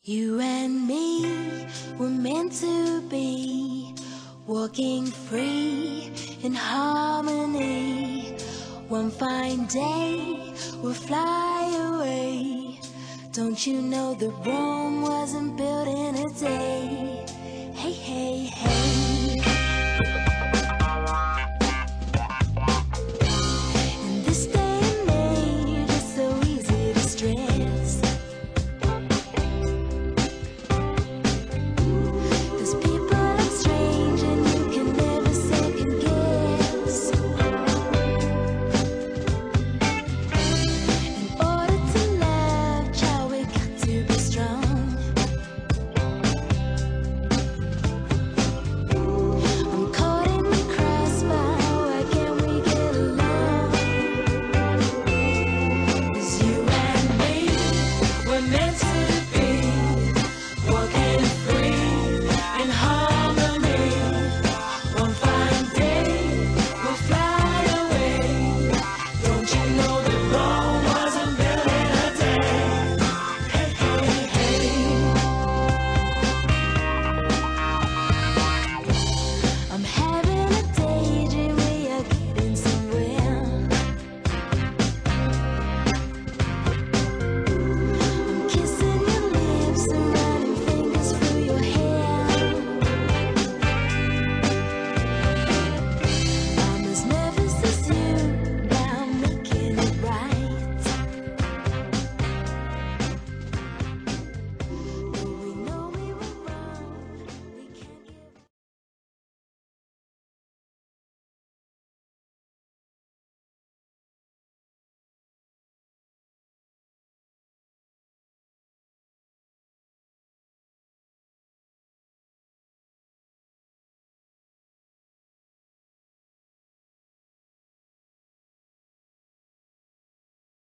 You and me were meant to be, walking free in harmony. One fine day we'll fly away. Don't you know that Rome wasn't built in a day? Hey, hey, hey.